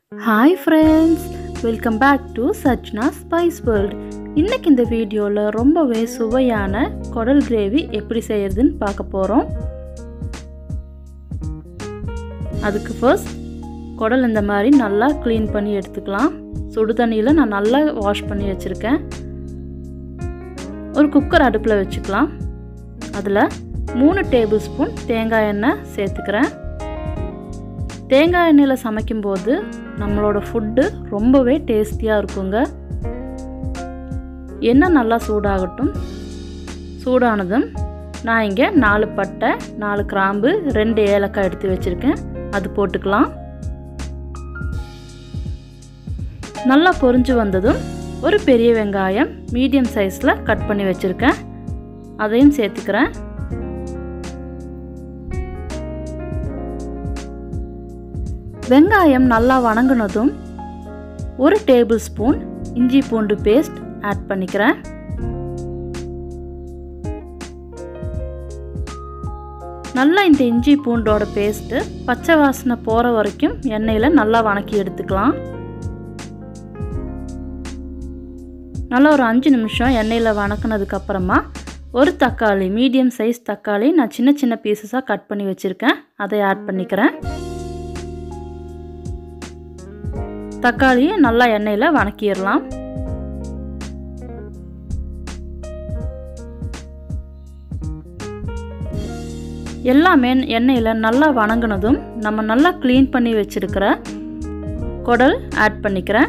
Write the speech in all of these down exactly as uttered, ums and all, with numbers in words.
Hi friends, welcome back to Sachna's Spice World. இன்னைக்கு இந்த வீடியோல ரொம்பவே சுவையான குடல் கிரேவி எப்படி செய்யறதுன்னு பார்க்க போறோம். அதுக்கு ஃபர்ஸ்ட் குடல் இந்த மாதிரி நல்லா க்ளீன் பண்ணி எடுத்துக்கலாம். சுடு தண்ணியில நான் நல்லா வாஷ் பண்ணி வச்சிருக்கேன். ஒரு குக்கர் அடுப்புல வச்சுக்கலாம். அதுல மூணு டேபிள் ஸ்பூன் தேங்காய் எண்ணெய் சேர்த்துக்கிறேன். தேங்காய் எண்ணெயில் சமைக்கும்போது நம்மளோட ஃபுட்டு ரொம்பவே டேஸ்டியாக இருக்குங்க. எண்ணெய் நல்லா சூடாகட்டும். சூடானதும் நான் இங்கே நாலு பட்டை, நாலு கிராம்பு, ரெண்டு ஏலக்காய் எடுத்து வச்சுருக்கேன். அது போட்டுக்கலாம். நல்லா பொரிஞ்சு வந்ததும் ஒரு பெரிய வெங்காயம் மீடியம் சைஸில் கட் பண்ணி வச்சுருக்கேன். அதையும் சேர்த்துக்கிறேன். வெங்காயம் நல்லா வணங்கினதும் ஒரு டேபிள் ஸ்பூன் இஞ்சி பூண்டு பேஸ்ட் ஆட் பண்ணிக்கிறேன். நல்லா இந்த இஞ்சி பூண்டோட பேஸ்ட்டு பச்சை வாசனை போகிற வரைக்கும் எண்ணெயில் நல்லா வணக்கி எடுத்துக்கலாம். நல்லா ஒரு அஞ்சு நிமிஷம் எண்ணெயில் வணக்கினதுக்கு அப்புறமா ஒரு தக்காளி, மீடியம் சைஸ் தக்காளி நான் சின்ன சின்ன பீசஸாக கட் பண்ணி வச்சுருக்கேன். அதை ஆட் பண்ணிக்கிறேன். தக்காளியை நல்லா எண்ணெயில் வணக்கிடலாம். எல்லாமே எண்ணெயில் நல்லா வணங்கினதும் நம்ம நல்லா க்ளீன் பண்ணி வச்சிருக்கிற குடல் ஆட் பண்ணிக்கிறேன்.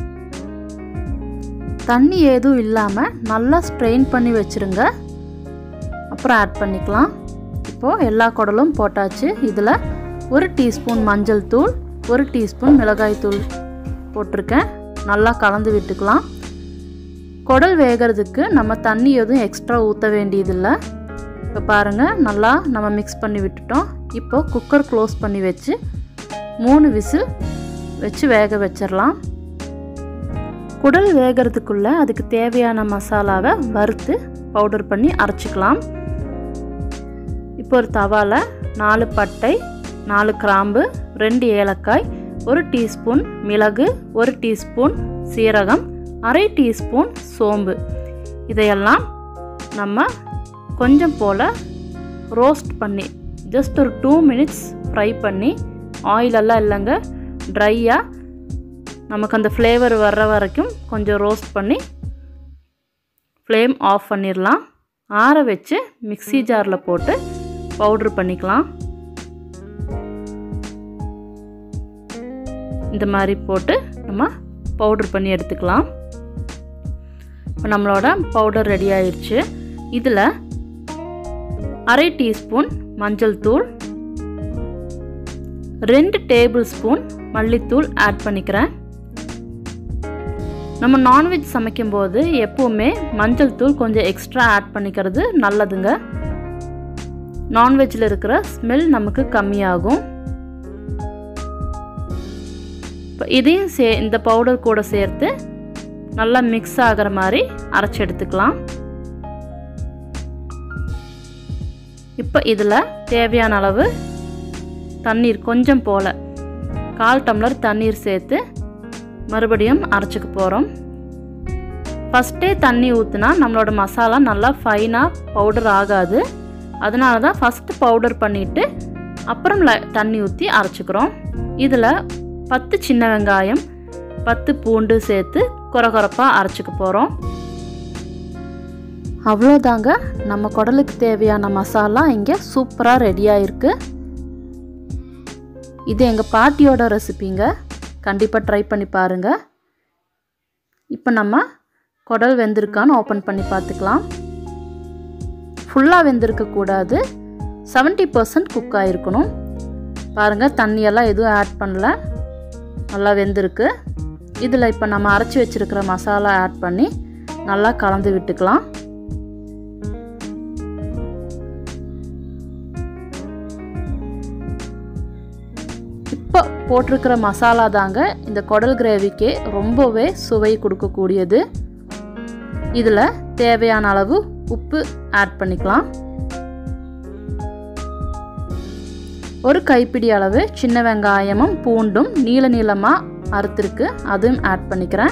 தண்ணி ஏதும் இல்லாமல் நல்லா ஸ்ட்ரெயின் பண்ணி வச்சுருங்க. அப்புறம் ஆட் பண்ணிக்கலாம். இப்போது எல்லா குடலும் போட்டாச்சு. இதில் ஒரு டீஸ்பூன் மஞ்சள் தூள், ஒரு டீஸ்பூன் மிளகாய் தூள் போட்டிருக்கேன். நல்லா கலந்து விட்டுக்கலாம். குடல் வேகிறதுக்கு நம்ம தண்ணி எதுவும் எக்ஸ்ட்ரா ஊற்ற வேண்டியதில்லை. இப்போ பாருங்கள், நல்லா நம்ம மிக்ஸ் பண்ணி விட்டுட்டோம். இப்போ குக்கர் க்ளோஸ் பண்ணி வச்சு மூணு விசில் வச்சு வேக வச்சிடலாம். குடல் வேகிறதுக்குள்ளே அதுக்கு தேவையான மசாலாவை வறுத்து பவுடர் பண்ணி அரைச்சிக்கலாம். இப்போ ஒரு தவாவில் நாலு பட்டை, நாலு கிராம்பு, ரெண்டு ஏலக்காய், ஒரு டீஸ்பூன் மிளகு, ஒரு டீஸ்பூன் சீரகம், அரை டீஸ்பூன் சோம்பு, இதையெல்லாம் நம்ம கொஞ்சம் போல் ரோஸ்ட் பண்ணி ஜஸ்ட் ஒரு டூ மினிட்ஸ் ஃப்ரை பண்ணி, ஆயிலெல்லாம் இல்லைங்க, ட்ரையாக நமக்கு அந்த ஃப்ளேவர் வர்ற வரைக்கும் கொஞ்சம் ரோஸ்ட் பண்ணி ஃப்ளேம் ஆஃப் பண்ணிடலாம். ஆற வச்சு மிக்ஸி ஜாரில் போட்டு பவுட்ரு பண்ணிக்கலாம். இந்த மாதிரி போட்டு நம்ம பவுடர் பண்ணி எடுத்துக்கலாம். இப்போ நம்மளோட பவுடர் ரெடி ஆயிடுச்சு. இதில் அரை டீஸ்பூன் மஞ்சள் தூள், ரெண்டு டேபிள் ஸ்பூன் மல்லித்தூள் ஆட் பண்ணிக்கிறேன். நம்ம நான்வெஜ் சமைக்கும்போது எப்போவுமே மஞ்சள் தூள் கொஞ்சம் எக்ஸ்ட்ரா ஆட் பண்ணிக்கிறது நல்லதுங்க. நான்வெஜ்ஜில் இருக்கிற ஸ்மெல் நமக்கு கம்மியாகும். இப்போ இதையும் சே இந்த பவுடர் கூட சேர்த்து நல்லா மிக்ஸ் ஆகிற மாதிரி அரைச்சி எடுத்துக்கலாம். இப்போ இதில் தேவையான அளவு தண்ணீர் கொஞ்சம் போல் கால் டம்ளர் தண்ணீர் சேர்த்து மறுபடியும் அரைச்சிக்க போகிறோம். ஃபஸ்ட்டே தண்ணி ஊற்றினா நம்மளோட மசாலா நல்லா ஃபைனாக பவுடர் ஆகாது. அதனால தான் ஃபஸ்ட்டு பவுடர் பண்ணிவிட்டு அப்புறம் தண்ணி ஊற்றி அரைச்சிக்கிறோம். இதில் பத்து சின்ன வெங்காயம், பத்து பூண்டு சேர்த்து கொரகொரப்பாக அரைச்சிக்க போகிறோம். அவ்வளோதாங்க, நம்ம குடலுக்கு தேவையான மசாலா இங்கே சூப்பராக ரெடியாக இருக்குது. இது எங்கள் பாட்டியோட ரெசிபிங்க. கண்டிப்பாக ட்ரை பண்ணி பாருங்கள். இப்போ நம்ம குடல் வெந்திருக்கான்னு ஓப்பன் பண்ணி பார்த்துக்கலாம். ஃபுல்லாக வெந்திருக்கக்கூடாது, செவன்ட்டி பர்சன்ட் குக் ஆகிருக்கணும். பாருங்கள், தண்ணியெல்லாம் எதுவும் ஆட் பண்ணல, நல்லா வெந்திருக்கு. இதில் இப்போ நம்ம அரைச்சி வச்சுருக்கிற மசாலா ஆட் பண்ணி நல்லா கலந்து விட்டுக்கலாம். இப்போ போட்டிருக்கிற மசாலா தாங்க இந்த குடல் கிரேவிக்கே ரொம்பவே சுவை கொடுக்கக்கூடியது. இதில் தேவையான அளவு உப்பு ஆட் பண்ணிக்கலாம். ஒரு கைப்பிடி அளவு சின்ன வெங்காயமும் பூண்டும் நீல நீளமாக அறுத்துருக்கு, அதுவும் ஆட் பண்ணிக்கிறேன்.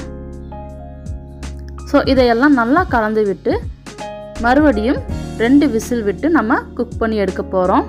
ஸோ இதையெல்லாம் நல்லா கலந்து விட்டு மறுபடியும் ரெண்டு விசில் விட்டு நம்ம குக் பண்ணி எடுக்க போகிறோம்.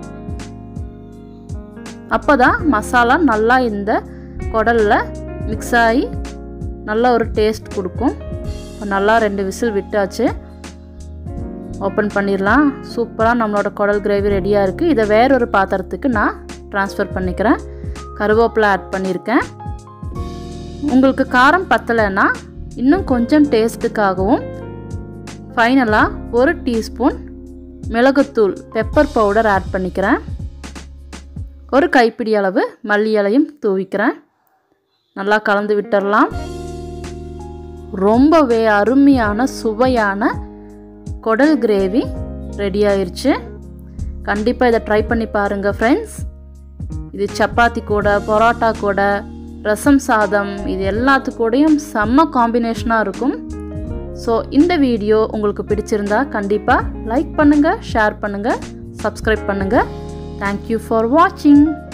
அப்போ தான் மசாலா நல்லா இந்த குடலில் மிக்ஸ் ஆகி நல்லா ஒரு டேஸ்ட் கொடுக்கும். நல்லா ரெண்டு விசில் விட்டாச்சு. ஓப்பன் பண்ணிடலாம். சூப்பராக நம்மளோட குடல் கிரேவி ரெடியாக இருக்குது. இதை வேறொரு பாத்திரத்துக்கு நான் ட்ரான்ஸ்ஃபர் பண்ணிக்கிறேன். கருவேப்பிலை ஆட் பண்ணியிருக்கேன். உங்களுக்கு காரம் பத்தலைன்னா இன்னும் கொஞ்சம் டேஸ்ட்டுக்காகவும் ஃபைனலாக ஒரு டீஸ்பூன் மிளகுத்தூள் பெப்பர் பவுடர் ஆட் பண்ணிக்கிறேன். ஒரு கைப்பிடி அளவு மல்லி இலையும் தூவிக்கிறேன். நல்லா கலந்து விட்டுடலாம். ரொம்பவே அருமையான சுவையான குடல் கிரேவி ரெடி ஆயிடுச்சு. கண்டிப்பாக இதை ட்ரை பண்ணி பாருங்கள் ஃப்ரெண்ட்ஸ். இது சப்பாத்தி கூட, பரோட்டா கூட, ரசம் சாதம், இது எல்லாத்துக்கூடையும் செம்ம காம்பினேஷனாக இருக்கும். ஸோ இந்த வீடியோ உங்களுக்கு பிடிச்சிருந்தா கண்டிப்பாக லைக் பண்ணுங்கள், ஷேர் பண்ணுங்கள், சப்ஸ்கிரைப் பண்ணுங்கள். தேங்க்யூ ஃபார் வாட்சிங்.